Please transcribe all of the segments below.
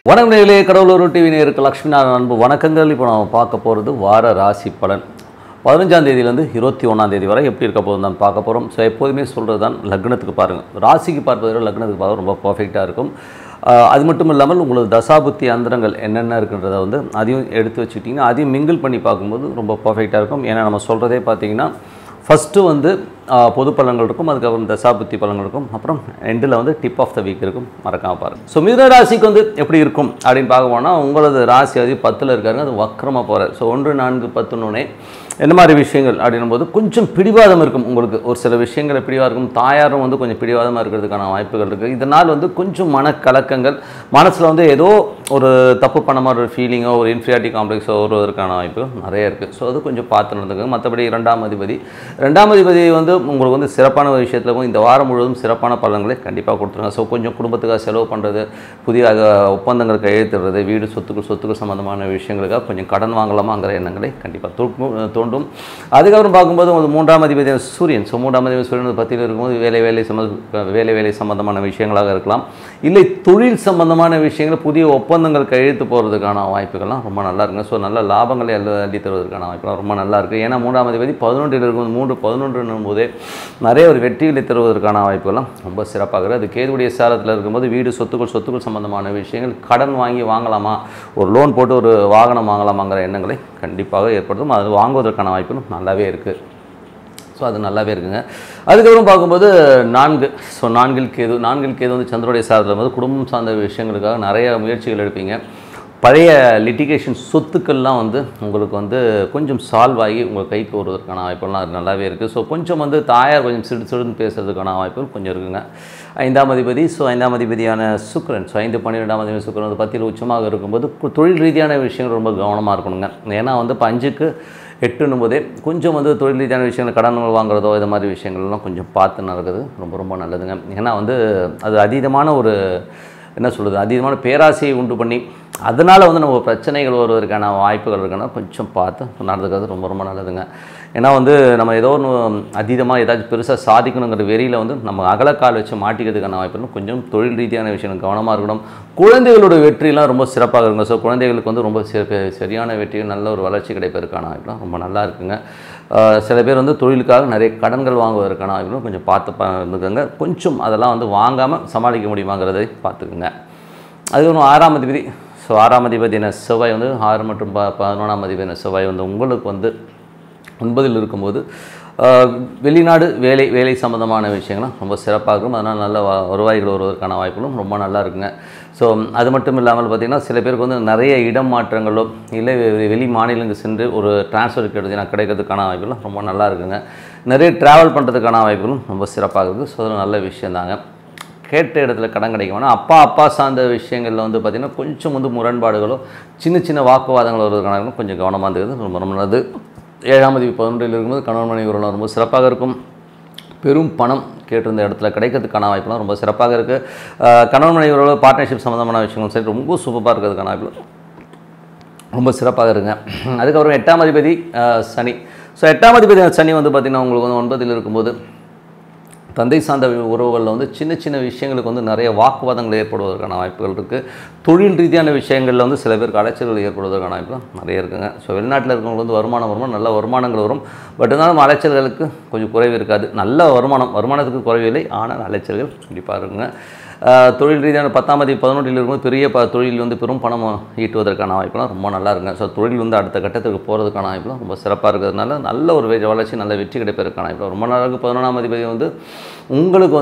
வணக்கம் நேயர்களே, கடவுளூர் டிவி நேயருக்கு லக்ஷ்மி நாராயணன் அன்பு வணக்கங்கள். இப்போ நம்ம பார்க்க போகிறது வார ராசி பலன் 15ஆம் தேதியிலேருந்து 21ஆம் தேதி வரை எப்படி இருக்க போகுது தான் பார்க்க போகிறோம். ஸோ எப்போதுமே சொல்கிறது தான் லக்னத்துக்கு பாருங்கள், ராசிக்கு பார்ப்பதை விட லக்னத்துக்கு பார்க்க ரொம்ப பர்ஃபெக்டாக இருக்கும். அது மட்டும் இல்லாமல் உங்களுக்கு தசாபுத்தி அந்தரங்கள் என்னென்ன இருக்குன்றதை அதையும் எடுத்து வச்சுக்கிட்டிங்கன்னா அதையும் மிங்கிள் பண்ணி பார்க்கும்போது ரொம்ப பர்ஃபெக்டாக இருக்கும். ஏன்னா நம்ம சொல்கிறதே பார்த்திங்கன்னா ஃபஸ்ட்டு பொது பலன்கள் இருக்கும், அதுக்கப்புறம் தசாபுத்தி பலன்கள் இருக்கும், அப்புறம் எண்டில் டிப் ஆஃப் த வீக் இருக்கும். மறக்காமல் பாருங்கள். ஸோ மிதுன ராசிக்கு எப்படி இருக்கும் அப்படின்னு பார்க்க போனால் உங்களது ராசி 10ல் இருக்காருங்க, அது வக்கரமாக போகிறார். ஸோ 1, 4, 10 என்ன மாதிரி விஷயங்கள் அப்படின்னும் போது கொஞ்சம் பிடிவாதம் இருக்கும். உங்களுக்கு ஒரு சில விஷயங்கள் பிடிவாதம் இருக்கும். தாயாரும் கொஞ்சம் பிடிவாதமாக இருக்கிறதுக்கான வாய்ப்புகள் இருக்குது. இதனால் கொஞ்சம் மனக்கலக்கங்கள், மனசில் ஏதோ ஒரு தப்பு பண்ண மாதிரி ஒரு ஃபீலிங்கோ ஒரு இன்ஃபீரியாரிட்டி காம்ப்ளெக்ஸோ வருவதற்கான வாய்ப்புகள் நிறைய இருக்குது. ஸோ அது கொஞ்சம் பார்த்து நடந்துக்கோங்க. மற்றபடி ரெண்டாம் அதிபதி உங்களுக்கு சிறப்பான ஒரு விஷயத்தில் இந்த வாரம் முழுவதும் சிறப்பான பலன்களை கண்டிப்பாக கொடுத்துருங்க. ஸோ கொஞ்சம் குடும்பத்துக்காக செலவு பண்ணுறது, புதிய ஒப்பந்தங்கள் கையெழுத்துறது, வீடு சொத்துக்கள் சம்மந்தமான விஷயங்களுக்காக கொஞ்சம் கடன் வாங்கலாமாங்கிற எண்ணங்களை கண்டிப்பாக தோண்டும். அதுக்கப்புறம் பார்க்கும்போது உங்களுக்கு 3ஆம் அதிபதி சூரியன். ஸோ 3ஆம் அதிபதி சூரியன் 10ல் இருக்கும்போது வேலை சம்பந்தமான விஷயங்களாக இருக்கலாம், இல்லை தொழில் சம்பந்தமான விஷயங்கள், புதிய ஒப்பந்தங்கள் கையெழுத்து போகிறதுக்கான வாய்ப்புகள்லாம் ரொம்ப நல்லா இருக்குங்க. ஸோ நல்ல லாபங்களை அள்ளி தருவதற்கான வாய்ப்புகள் ரொம்ப நல்லா இருக்குது. ஏன்னா 3ஆம் அதிபதி 11ல் இருக்கும்போது 3-11 போதே நிறைய ஒரு வெற்றிகளை தருவதற்கான வாய்ப்புகள்லாம் ரொம்ப சிறப்பாக. அது கேதுவுடைய சாரத்தில் இருக்கும்போது வீடு சொத்துக்கள் சம்பந்தமான விஷயங்கள், கடன் வாங்கலாமா, ஒரு லோன் போட்டு ஒரு வாகனம் வாங்கலாமாங்கிற எண்ணங்களை கண்டிப்பாக ஏற்படுத்தும். அது வாங்குவதற்கான வாய்ப்புகளும் நல்லாவே இருக்குது. ஸோ அது நல்லாவே இருக்குங்க. அதுக்கப்புறம் பார்க்கும்போது 4. ஸோ 4ல் கேது சந்திரோடைய சாரத்தில் இருக்கும்போது குடும்பம் சார்ந்த விஷயங்களுக்காக நிறைய முயற்சிகள் எடுப்பீங்க. பழைய லிட்டிகேஷன் சொத்துக்கள்லாம் உங்களுக்கு கொஞ்சம் சால்வ் ஆகி உங்கள் கைக்கு வருவதற்கான வாய்ப்புலாம் நல்லாவே இருக்குது. ஸோ கொஞ்சம் தாயார் கொஞ்சம் சிடுன்னு பேசுறதுக்கான வாய்ப்புகள் கொஞ்சம் இருக்குங்க. 5ஆம் அதிபதி. ஸோ 5ஆம் அதிபதியான சுக்கிரன். ஸோ 5-12ஆம் அதிபதி சுக்கிரன் 10ல் உச்சமாக இருக்கும்போது தொழில் ரீதியான விஷயங்கள் ரொம்ப கவனமாக இருக்கணுங்க. ஏன்னா இப்போ 5க்கு 8 போதே கொஞ்சம் தொழில் ரீதியான விஷயங்கள், கடன்கள் வாங்குறதோ இது மாதிரி விஷயங்கள்லாம் கொஞ்சம் பார்த்து நடக்குது ரொம்ப நல்லதுங்க. ஏன்னா அது அதீதமான ஒரு என்ன சொல்கிறது, அதீதமான பேராசையை உண்டு பண்ணி அதனால் நம்ம பிரச்சனைகள் வருவதற்கான வாய்ப்புகள் இருக்குன்னா கொஞ்சம் பார்த்து நடந்துக்கிறது ரொம்ப நல்லதுங்க. ஏன்னா நம்ம ஏதோ ஒன்று அதீதமாக ஏதாச்சும் பெருசாக சாதிக்கணுங்கிற வெறியில் நம்ம அகலக்கால் வச்சு மாட்டிக்கிறதுக்கான வாய்ப்புகள் கொஞ்சம் தொழில் ரீதியான விஷயம் கவனமாக இருக்கணும். குழந்தைகளோட வெற்றிலாம் ரொம்ப சிறப்பாக இருக்குங்க. ஸோ குழந்தைகளுக்கு ரொம்ப சரியான வெற்றிகள், நல்ல ஒரு வளர்ச்சி கிடைப்பதற்கான வாய்ப்புலாம் ரொம்ப நல்லா இருக்குங்க. சில பேர் தொழிலுக்காக நிறைய கடன்கள் வாங்குவதற்கான வாய்ப்புகளும் கொஞ்சம் பார்த்து இருந்துக்கோங்க. கொஞ்சம் அதெல்லாம் வாங்காமல் சமாளிக்க முடியுமாங்கிறதை பார்த்துக்குங்க. அது 6ஆம் அதிபதி. ஸோ 6ஆம் அதிபதியான செவ்வாய் 6 மற்றும் 11ஆம் அதிபதியான செவ்வாய் உங்களுக்கு 9ல் இருக்கும்போது வெளிநாடு வேலை சம்மந்தமான விஷயங்கள்லாம் ரொம்ப சிறப்பாக இருக்கும். அதனால் நல்ல வருவாய்கள் வருவதற்கான வாய்ப்புகளும் ரொம்ப நல்லா இருக்குங்க. ஸோ அது மட்டும் இல்லாமல் பார்த்திங்கன்னா சில பேருக்கு நிறைய இடம் மாற்றங்களோ இல்லை வெளி மாநிலங்கள் சென்று ஒரு டிரான்ஸ்ஃபர் கிடைக்கிறதுக்கான வாய்ப்புகளும் ரொம்ப நல்லா இருக்குங்க. நிறைய ட்ராவல் பண்ணுறதுக்கான வாய்ப்புகளும் ரொம்ப சிறப்பாக இருக்குது. ஸோ அது நல்ல விஷயந்தாங்க. கேட்ட இடத்துல கடன் கிடைக்கும்னா அப்பா சார்ந்த விஷயங்களில் பார்த்திங்கன்னா கொஞ்சம் முரண்பாடுகளோ சின்ன வாக்குவாதங்கள் வருவதற்கான கொஞ்சம் கவனமாக இருந்தது ரொம்ப நல்லது. 7ஆம் அதிபதி 11ல் இருக்கும்போது கணவன் மனைவி உறவுலாம் ரொம்ப சிறப்பாக இருக்கும். பெரும் பணம் கேட்டிருந்த இடத்துல கிடைக்கிறதுக்கான வாய்ப்புலாம் ரொம்ப சிறப்பாக இருக்குது. கணவன் மனைவி உறவு பார்ட்னர்ஷிப் சம்மந்தமான விஷயங்கள் சரி ரொம்ப சூப்பராக இருக்கிறதுக்கான வாய்ப்பு ரொம்ப சிறப்பாக இருக்குங்க. அதுக்கப்புறம் 8ஆம் அதிபதி சனி. ஸோ 8ஆம் அதிபதி சனி பார்த்திங்கன்னா உங்களுக்கு 9ல் இருக்கும்போது தந்தை சார்ந்த உறவுகளில் சின்ன விஷயங்களுக்கு நிறைய வாக்குவாதங்கள் ஏற்படுவதற்கான வாய்ப்புகள் இருக்குது. தொழில் ரீதியான விஷயங்களில் சில பேருக்கு அலைச்சல்கள் ஏற்படுவதற்கான வாய்ப்புகள் நிறைய இருக்குங்க. ஸோ வெளிநாட்டில் இருக்கவங்களுக்கு வருமானம் நல்ல வருமானங்கள் வரும். பட் இருந்தாலும் அலைச்சல்களுக்கு கொஞ்சம் குறைவு இருக்காது. நல்ல வருமானத்துக்கு குறைவில்லை, ஆனால் அலைச்சல்கள் கண்டிப்பாக இருக்குங்க. தொழில் ரீதியான 10ஆம் அதிபதி 11ல் இருக்கும்போது பெரிய தொழில் பெரும் பணம் ஈட்டுவதற்கான வாய்ப்புலாம் ரொம்ப நல்லா இருக்குங்க. ஸோ தொழில் அடுத்த கட்டத்துக்கு போகிறதுக்கான வாய்ப்புலாம் ரொம்ப சிறப்பாக இருக்கிறதுனால நல்ல ஒரு வளர்ச்சி, நல்ல வெற்றி கிடைப்பதற்கான வாய்ப்பு ரொம்ப நல்லா இருக்குது. 11ஆம் அதிபதி உங்களுக்கு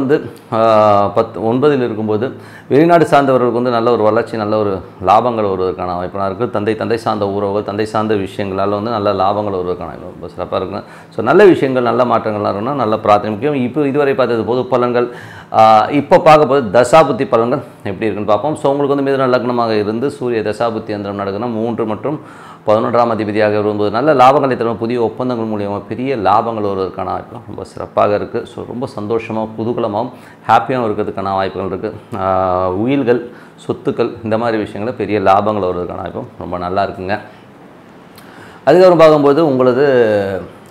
9ல் இருக்கும்போது வெளிநாடு சார்ந்தவர்களுக்கு நல்ல ஒரு வளர்ச்சி, நல்ல ஒரு லாபங்கள் வருவதற்கான வாய்ப்புலாம் இருக்குது. தந்தை சார்ந்த உறவுகள், தந்தை சார்ந்த விஷயங்களால் நல்ல லாபங்கள் வருவதற்கான வாய்ப்பு ரொம்ப சிறப்பாக இருக்குங்க. ஸோ நல்ல விஷயங்கள், நல்ல மாற்றங்கள்லாம் இருக்குன்னா நல்ல பிரார்த்தனை முக்கியம். இப்போ இதுவரை பார்த்தது பொது பலன்கள். இப்போ பார்க்க போது தசாபுத்தி பலன்கள் எப்படி இருக்குன்னு பார்ப்போம். ஸோ உங்களுக்கு மிதுன லக்னமாக இருந்து சூரிய தசாபுத்தி அந்தரம் நடக்கணும் 3 மற்றும் 11ஆம் அதிபதியாக வரும்போது நல்ல லாபங்களை தரும். புதிய ஒப்பந்தங்கள் மூலியமாக பெரிய லாபங்கள் வருவதற்கான வாய்ப்புகள் ரொம்ப சிறப்பாக இருக்குது. ஸோ ரொம்ப சந்தோஷமாக குதூகலமாகவும் ஹாப்பியாகவும் இருக்கிறதுக்கான வாய்ப்புகள் இருக்குது. உயில்கள், சொத்துக்கள் இந்த மாதிரி விஷயங்களில் பெரிய லாபங்கள் வருவதற்கான வாய்ப்பும் ரொம்ப நல்லா இருக்குங்க. அதுக்கப்புறம் பார்க்கும்போது உங்களது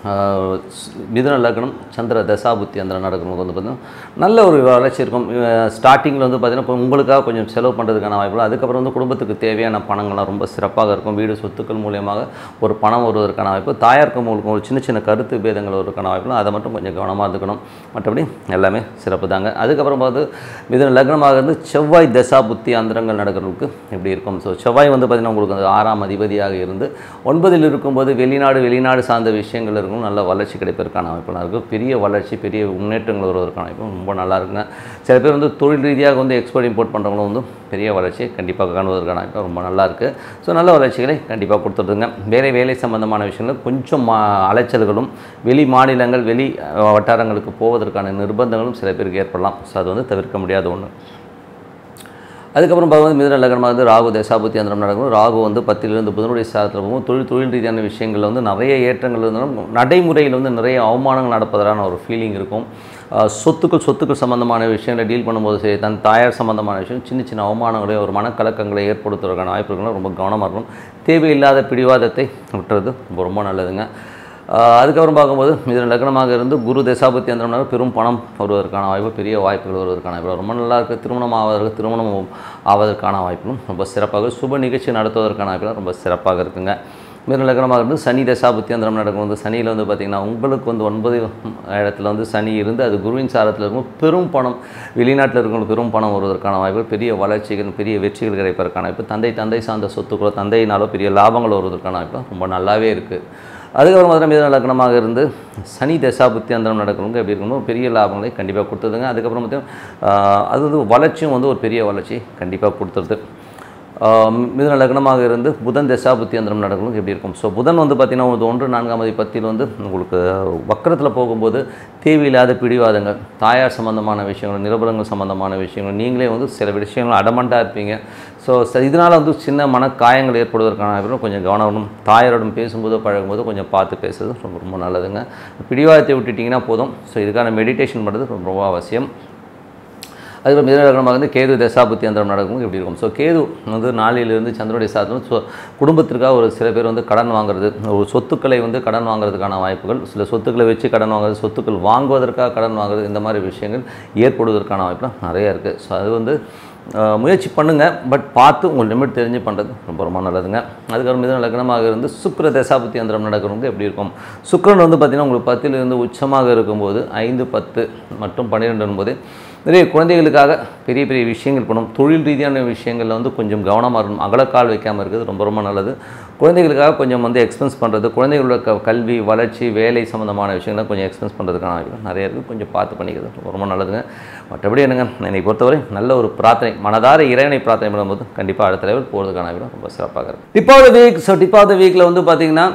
மிதுன லக்னம் சந்திர தசாபுத்தி அந்த நடக்கிறவங்களுக்கு வந்து பார்த்திங்கன்னா நல்ல ஒரு வளர்ச்சி இருக்கும். ஸ்டார்டிங்கில் வந்து பார்த்திங்கன்னா உங்களுக்காக கொஞ்சம் செலவு பண்ணுறதுக்கான வாய்ப்புகள், அதுக்கப்புறம் வந்து குடும்பத்துக்கு தேவையான பணங்கள்லாம் ரொம்ப சிறப்பாக இருக்கும். வீடு சொத்துக்கள் மூலியமாக ஒரு பணம் வருவதற்கான வாய்ப்பு, தாயாருக்கு உங்களுக்கு ஒரு சின்ன சின்ன கருத்து பேதங்கள் வருவதற்கான வாய்ப்புகள், அதை மட்டும் கொஞ்சம் கவனமாக இருந்துக்கணும். மற்றபடி எல்லாமே சிறப்பு தாங்க. அதுக்கப்புறம் பார்த்து மிதுன லக்னமாக இருந்து செவ்வாய் தசாபுத்தி அந்தரங்கள் நடக்கிறதுக்கு எப்படி இருக்கும். ஸோ செவ்வாய் வந்து பார்த்திங்கன்னா உங்களுக்கு அந்த 6ஆம் அதிபதியாக இருந்து 9ல் இருக்கும்போது வெளிநாடு சார்ந்த விஷயங்கள் இருக்கும், நல்ல வளர்ச்சி கிடைப்பதற்கான வாய்ப்புலாம் இருக்குது. பெரிய வளர்ச்சி, பெரிய முன்னேற்றங்கள் வருவதற்கான வாய்ப்பு ரொம்ப நல்லா இருக்குங்க. சில பேர் வந்து தொழில் ரீதியாக வந்து எக்ஸ்போர்ட் இம்போர்ட் பண்ணுறவங்களும் வந்து பெரிய வளர்ச்சி கண்டிப்பாக காணுவதற்கான வாய்ப்பு ரொம்ப நல்லா இருக்குது. ஸோ நல்ல வளர்ச்சிகளை கண்டிப்பாக கொடுத்துருதுங்க. வேலை சம்பந்தமான விஷயங்கள் கொஞ்சம் அலைச்சல்களும், வெளி மாநிலங்கள் வெளி வட்டாரங்களுக்கு போவதற்கான நிர்பந்தங்களும் சில பேருக்கு ஏற்படலாம். ஸோ அது வந்து தவிர்க்க முடியாத ஒன்று. அதுக்கப்புறம் பார்க்கும்போது மிதுன லக்னமாக வந்து ராகு தசாபுத்தி அந்தரம் நடக்கும். ராகு வந்து 10லிருந்து புதனுடைய சாரத்தில் போகும். தொழில் ரீதியான விஷயங்களில் வந்து நிறைய ஏற்றங்கள் இருந்தாலும் நடைமுறையில் வந்து நிறைய அவமானங்கள் நடப்பதற்கான ஒரு ஃபீலிங் இருக்கும். சொத்துக்கள் சம்பந்தமான விஷயங்களை டீல் பண்ணும்போது சரி, தன் தாயார் சம்பந்தமான விஷயம் சின்ன அவமானங்களை ஒரு மனக்கலக்கங்களை ஏற்படுத்துவதற்கான வாய்ப்புகளும் ரொம்ப கவனமாக இருக்கணும். தேவையில்லாத பிடிவாதத்தை விட்டுறது ரொம்ப நல்லதுங்க. அதுக்கப்புறம் பார்க்கும்போது மிதுன லக்னமாக இருந்து குரு தசாபுத்தி அந்த பெரும் பணம் வருவதற்கான வாய்ப்பு, பெரிய வாய்ப்புகள் வருவதற்கான வாய்ப்பு ரொம்ப நல்லா இருக்குது. திருமணம் ஆவதற்கான வாய்ப்புகளும் ரொம்ப சிறப்பாக, சுப நிகழ்ச்சி நடத்துவதற்கான வாய்ப்புகளும் ரொம்ப சிறப்பாக இருக்குங்க. மிதுன லக்னமாக இருந்து சனி தசாபுத்தி அந்தரம் நடக்கும். வந்து சனியில் வந்து பார்த்திங்கன்னா உங்களுக்கு வந்து 9 இடத்துல வந்து சனி இருந்து அது குருவின் சாரத்தில் இருக்கும். பெரும் பணம், வெளிநாட்டில் இருக்கிறவங்களுக்கு பெரும் பணம் வருவதற்கான வாய்ப்பு, பெரிய வளர்ச்சிகள், பெரிய வெற்றிகள் கிடைப்பதற்கான வாய்ப்பு, தந்தை சார்ந்த சொத்துக்களோ தந்தையினாலோ பெரிய லாபங்கள் வருவதற்கான வாய்ப்பு ரொம்ப நல்லாவே இருக்குது. அதுக்கப்புறம் மாதிரி மிதுன லக்னமாக இருந்து சனி தசாபுத்தி அந்தரம் நடக்கிறவங்க எப்படி இருக்கணும், பெரிய லாபங்களை கண்டிப்பாக கொடுத்துருதுங்க. அதுக்கப்புறம் பார்த்தீங்கன்னா அது வந்து வளர்ச்சியும் வந்து ஒரு பெரிய வளர்ச்சி கண்டிப்பாக கொடுத்துருது. மிதுன லக்னமாக இருந்து புதன் தசாபுத்தி அந்தரம் நடக்கணும் எப்படி இருக்கும். ஸோ புதன் வந்து பார்த்திங்கன்னா 1 4ஆம் அதிபதியில் வந்து உங்களுக்கு வக்கரத்தில் போகும்போது தேவையில்லாத பிடிவாதங்கள், தாயார் சம்பந்தமான விஷயங்கள், நிரபலங்கள் சம்பந்தமான விஷயங்கள், நீங்களே வந்து சில விஷயங்கள் அடமண்டாக இருப்பீங்க. ஸோ இதனால் வந்து சின்ன மனக்காயங்கள் ஏற்படுவதற்கான கொஞ்சம் கவனம். தாயாரோடும் பேசும்போது பழகும்போது கொஞ்சம் பார்த்து பேசுறது ரொம்ப நல்லதுங்க. பிடிவாதத்தை விட்டுட்டிங்கன்னா போதும். ஸோ இதுக்கான மெடிடேஷன் பண்ணுறது ரொம்ப அவசியம். அதுக்கப்புறம் மிதுன லக்னமாக வந்து கேது தசாபுத்தி அந்தரம் நடக்கும் எப்படி இருக்கும். ஸோ கேது வந்து 4லிருந்து சந்திரனுடைய சாதனம். ஸோ குடும்பத்திற்காக ஒரு சில பேர் வந்து கடன் வாங்குறது, ஒரு சொத்துக்களை வந்து கடன் வாங்குறதுக்கான வாய்ப்புகள், சில சொத்துக்களை வச்சு கடன் வாங்குறது, சொத்துக்கள் வாங்குவதற்காக கடன் வாங்குறது, இந்த மாதிரி விஷயங்கள் ஏற்படுவதற்கான வாய்ப்புலாம் நிறையா இருக்குது. ஸோ அது வந்து முயற்சி பண்ணுங்கள், பட் பார்த்து உங்கள் லிமிட் தெரிஞ்சு பண்ணுறது ரொம்ப நல்லதுங்க. அதுக்கப்புறம் மிதுன லக்னமாக இருந்து சுக்கிர தசாபுத்தி அந்தரம் நடக்கிறவங்க எப்படி இருக்கும். சுக்கிரன் வந்து பார்த்திங்கன்னா உங்களுக்கு 10லிருந்து உச்சமாக இருக்கும்போது 5, 10 மற்றும் 12 என்பது நிறைய குழந்தைகளுக்காக பெரிய விஷயங்கள் பண்ணும். தொழில் ரீதியான விஷயங்களில் வந்து கொஞ்சம் கவனமாக இருக்கணும். அகலக்கால் வைக்காமல் இருக்கிறது ரொம்ப நல்லது. குழந்தைகளுக்காக கொஞ்சம் வந்து எக்ஸ்பென்ஸ் பண்ணுறது, குழந்தைகளோட கல்வி வளர்ச்சி வேலை சம்மந்தமான விஷயங்களை கொஞ்சம் எக்ஸ்பென்ஸ் பண்ணுறதுக்கான வாய்ப்பு நிறைய இருக்குது. கொஞ்சம் பார்த்து பண்ணிக்கிறது ரொம்ப நல்லதுங்க. மற்றபடி என்னங்க, என்னை பொறுத்தவரை நல்ல ஒரு பிரார்த்தனை, மனதார இறைவனை பிரார்த்தனை பண்ணும்போது கண்டிப்பாக அடுத்த லெவல் போகிறதுக்கான வாய்ப்பு ரொம்ப சிறப்பாக இருக்குது. Tip of the week. So tip of the வீக்கில் வந்து பார்த்திங்கன்னா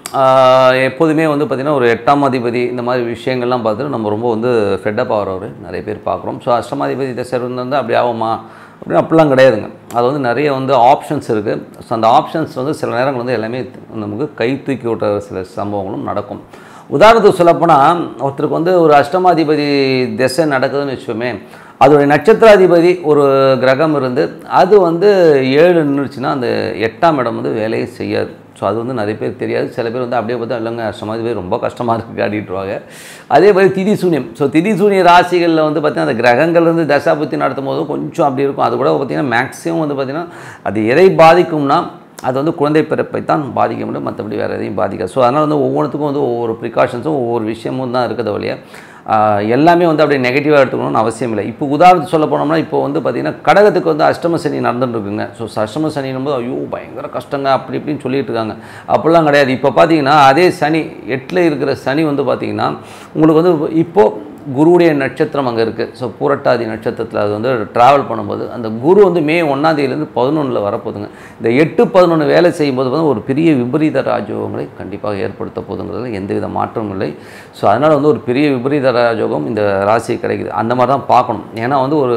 எப்போதுமே வந்து பார்த்திங்கன்னா ஒரு 8ஆம் அதிபதி இந்த மாதிரி விஷயங்கள்லாம் பார்த்துட்டு நம்ம ரொம்ப வந்து ஃபெட்டப் ஆகிறவர் நிறைய பேர் பார்க்குறோம். ஸோ அஷ்டமாதிபதி தசை வந்து அப்படி ஆகுமா அப்படின்னு அப்படிலாம் கிடையாதுங்க. அது வந்து நிறைய வந்து ஆப்ஷன்ஸ் இருக்குது. ஸோ அந்த ஆப்ஷன்ஸ் வந்து சில நேரங்கள் வந்து எல்லாமே நமக்கு கை தூக்கி விட்ட சில சம்பவங்களும் நடக்கும். உதாரணத்துக்கு சொல்லப்போனால் ஒருத்தருக்கு வந்து ஒரு அஷ்டமாதிபதி திசை நடக்குதுன்னு வச்சுக்கோமே, அதோடைய நட்சத்திராதிபதி ஒரு கிரகம் இருந்து அது வந்து 7 நின்றுச்சுன்னா அந்த 8ஆம் இடம் வந்து வேலையை செய்யாது. ஸோ அது வந்து நிறைய பேர் தெரியாது. சில பேர் வந்து அப்படியே பார்த்தா இல்லைங்க அஷ்டமாதிபதி ரொம்ப கஷ்டமாக இருக்குது காட்டிட்டுருவாங்க. அதே மாதிரி திதி சூன்யம். ஸோ திதி சூன்ய ராசிகளில் வந்து பார்த்திங்கன்னா அந்த கிரகங்கள் வந்து தசாபுத்தி நடத்தும் போது கொஞ்சம் அப்படி இருக்கும். அது கூட பார்த்திங்கன்னா மேக்ஸிமம் வந்து பார்த்திங்கன்னா அது எதை பாதிக்கும்னா அது வந்து குழந்தை பிறப்பை தான் பாதிக்க முடியும், மற்றபடி வேறு எதையும் பாதிக்காது. ஸோ அதனால் வந்து ஒவ்வொன்றுத்துக்கும் வந்து ஒவ்வொரு ப்ரிகாஷன்ஸும் ஒவ்வொரு விஷயமும் தான் இருக்கிறத வழியாக எல்லாமே வந்து அப்படியே நெகட்டிவாக எடுத்துக்கணும்னு அவசியம் இல்லை. இப்போ உதாரணத்துக்கு சொல்ல போனோம்னா இப்போ வந்து பார்த்திங்கன்னா கடகத்துக்கு வந்து அஷ்டம சனி நடந்துட்டுருக்குங்க. ஸோ அஷ்டம சனின்னும்போது ஐயோ பயங்கர கஷ்டங்க அப்படி இப்படின்னு சொல்லிட்டு இருக்காங்க. அப்படிலாம் கிடையாது. இப்போ பார்த்தீங்கன்னா அதே சனி 8ல் இருக்கிற சனி வந்து பார்த்திங்கன்னா உங்களுக்கு வந்து இப்போது குருவுடைய நட்சத்திரம் அங்கே இருக்குது. ஸோ பூரட்டாதி நட்சத்திரத்தில் அது வந்து ட்ராவல் பண்ணும்போது அந்த குரு வந்து மே 1ஆம் தேதியிலேருந்து 11 வரப்போதுங்க. இந்த 8, 11 வேலை செய்யும்போது வந்து ஒரு பெரிய விபரீத ராஜயோகங்களை கண்டிப்பாக ஏற்படுத்த போதுங்கிறதுல எந்தவித மாற்றமும் இல்லை. ஸோ அதனால் வந்து ஒரு பெரிய விபரீத ராஜயோகம் இந்த ராசி கிடைக்குது. அந்த மாதிரி தான் பார்க்கணும். ஏன்னா வந்து ஒரு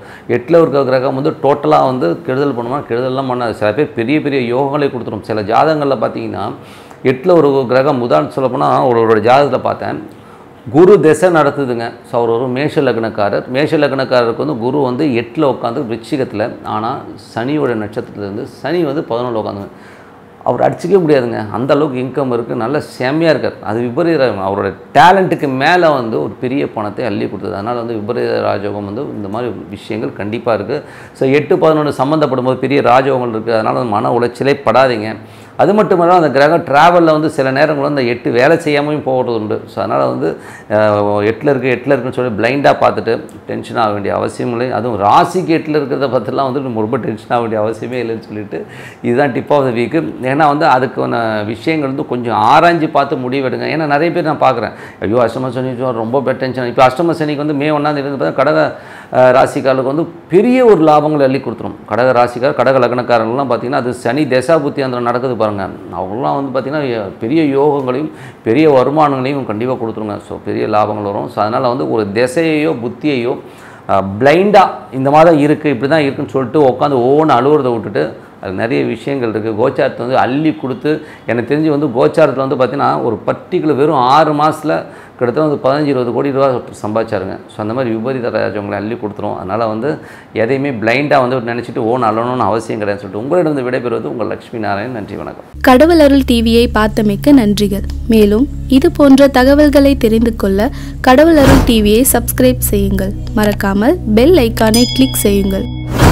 8ல் இருக்கிற கிரகம் வந்து டோட்டலாக வந்து கெடுதல் பண்ணுமா, கெடுதல்லாம் பண்ணாது. சில பேர் பெரிய யோகங்களை கொடுத்துரும். சில ஜாதகங்களில் பார்த்தீங்கன்னா 8ல் ஒரு கிரகம் உதாரணம் சொல்லப்போனால் ஒரு ஜாதகத்தில் பார்த்தேன், குரு திசை நடத்துதுங்க. ஸோ அவர் ஒரு மேஷ லக்னக்காரருக்கு வந்து குரு வந்து 8ல் உட்காந்து விருச்சிகத்தில், ஆனால் சனியோட நட்சத்திரத்துலேருந்து சனி வந்து 11 உட்காந்துங்க. அவர் அடிச்சிக்கவே முடியாதுங்க. அந்த அளவுக்கு இன்கம் இருக்குது, நல்ல செம்மையாக இருக்கார். அது விபரீதம். அவரோட டேலண்ட்டுக்கு மேலே வந்து ஒரு பெரிய பணத்தை அள்ளி கொடுத்தது. அதனால் வந்து விபரீத ராஜயோகம் வந்து இந்த மாதிரி விஷயங்கள் கண்டிப்பாக இருக்குது. ஸோ 8-11 சம்மந்தப்படும் போது பெரிய ராஜயோகங்கள் இருக்குது. அதனால் வந்து மன உளைச்சலே படாதீங்க. அது மட்டும் இல்லாமல் அந்த கிரக ட்ராவலில் வந்து சில நேரங்கள் வந்து 8 வேலை செய்யாமையும் போகிறது உண்டு. ஸோ அதனால் வந்து 8ல் இருக்குன்னு சொல்லி பிளைண்டாக பார்த்துட்டு டென்ஷன் ஆக வேண்டிய அவசியம் இல்லை. அதுவும் ராசிக்கு 8ல் இருக்கிறத பார்த்துலாம் வந்து நம்ம ரொம்ப டென்ஷன் ஆக வேண்டிய அவசியமே இல்லைன்னு சொல்லிட்டு இதுதான் டிப் ஆஃப் த வீக்கு. ஏன்னா வந்து அதுக்கான விஷயங்கள் வந்து கொஞ்சம் ஆராய்ஞ்சு பார்த்து முடிவெடுங்க. ஏன்னா நிறைய பேர் நான் பார்க்குறேன், ஐயோ அஷ்டம சனி ரொம்ப டென்ஷன். இப்போ அஷ்டம சனிக்கு வந்து மே 1ஆம் தேதி பார்த்தா கடக ராசிக்காரர்களுக்கு வந்து பெரிய ஒரு லாபங்களை அள்ளி கொடுத்துரும். கடக ராசிக்கார் கடக லக்னக்காரர்கள்லாம் பார்த்திங்கன்னா அது சனி தசா புத்தி அந்த நடக்குது பாருங்கள், அவங்களாம் வந்து பார்த்திங்கன்னா பெரிய யோகங்களையும் பெரிய வருமானங்களையும் கண்டிப்பாக கொடுத்துருங்க. ஸோ பெரிய லாபங்கள் வரும். ஸோ அதனால் வந்து ஒரு திசையையோ புத்தியையோ பிளைண்டாக இந்த மாதிரி தான் இருக்குது இப்படி தான் இருக்குதுன்னு சொல்லிட்டு உட்காந்து ஒவ்வொன்று அழுவுறதை விட்டுட்டு அது நிறைய விஷயங்கள் இருக்குது. கோச்சாரத்தை வந்து அள்ளி கொடுத்து எனக்கு தெரிஞ்சு வந்து கோச்சாரத்தில் வந்து பார்த்திங்கன்னா ஒரு பர்டிகுலர் வெறும் 6 மாதத்தில் கிட்டத்தட்ட வந்து 15-20 கோடி ரூபா சம்பாதிச்சாருங்க. ஸோ அந்த மாதிரி விபரீத ராஜவங்களை அள்ளி கொடுத்துரும். அதனால் வந்து எதையுமே பிளைண்டாக வந்து நினச்சிட்டு அழணும்னு அவசியம் கிடையாதுன்னு சொல்லிட்டு உங்களிடம் விடைபெறுவது உங்கள் லட்சுமி நாராயணன். நன்றி, வணக்கம். கடவுள் அருள் டிவியை பார்த்தமைக்க நன்றிகள். மேலும் இது போன்ற தகவல்களை தெரிந்து கொள்ள கடவுள் அருள் டிவியை சப்ஸ்கிரைப் செய்யுங்கள். மறக்காமல் பெல் ஐக்கானை கிளிக் செய்யுங்கள்.